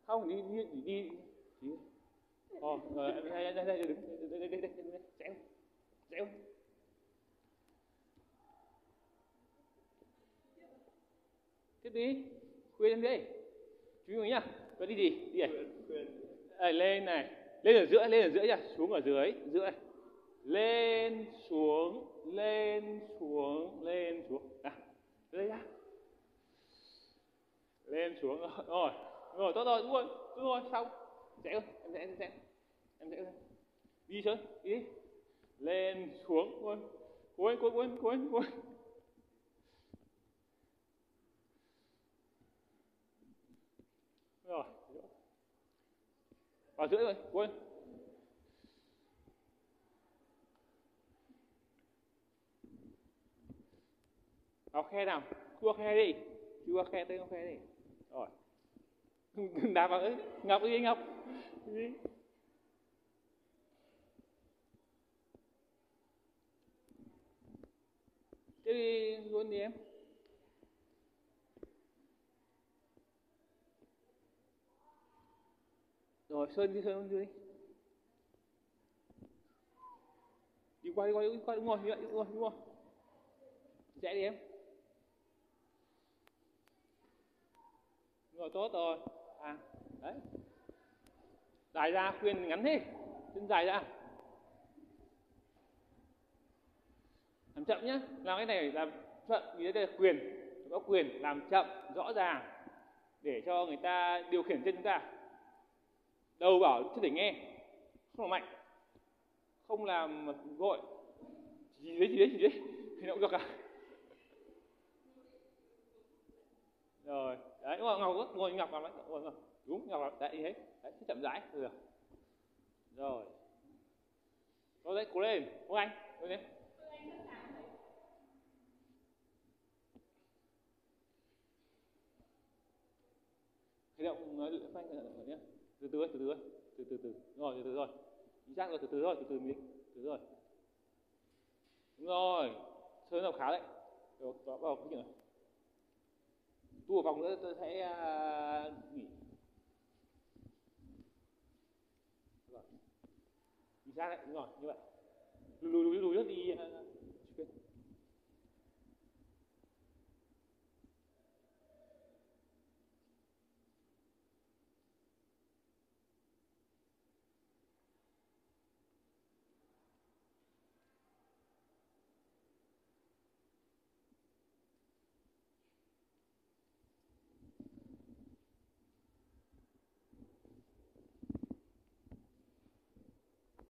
Không, đi. Đây, đứng đây, dẻo. Tiếp đi, khuyên lên đi. Chú ý nhá. Vậy đi gì? Đi này. Lên này. Lên ở giữa nhá, xuống ở dưới. Lên xuống. À, đây nhá. Lên xuống rồi, tốt rồi, đúng rồi, xong. Dẻo, em dẻo. Đi chơi, đi. Lên xuống, cuốn. Rồi. Vào giữa rồi, cuốn. Vào khe nào, cua khe đi. Cua khe đi. Rồi. Đá vào ấy, Ngọc đi. Đi. Thế đi luôn đi em. Rồi, Sơn đi. Đi qua, đúng rồi. Chạy đi em. Rồi, tốt rồi. À, đấy. Dài ra, khuyên ngắn thế. Chân dài ra. Làm chậm nhá. Làm cái này làm chậm, vì đây là quyền. Có quyền làm chậm, rõ ràng. Để cho người ta điều khiển chân chúng ta. Đầu bảo chứ để nghe. Không làm mạnh. Không làm vội. Chỉ đấy. Thì nó cũng được à. Rồi, đấy, đúng rồi, Ngọc ngồi Ngọc làm đấy. Đúng, Ngọc làm đấy, như thế. Đấy, chậm rãi được. Rồi. Rồi đấy, cố lên, anh. Cố lên. Hành động phanh nhé. Từ từ. Rồi, từ từ rồi. Chính xác rồi, từ từ rồi. Đúng rồi. Sơn làm khá đấy. Rồi, vào cái chuyện này. Tu một vòng nữa tôi sẽ nghỉ. Rồi. Chính xác đấy, đúng rồi, như vậy. Lùi đi.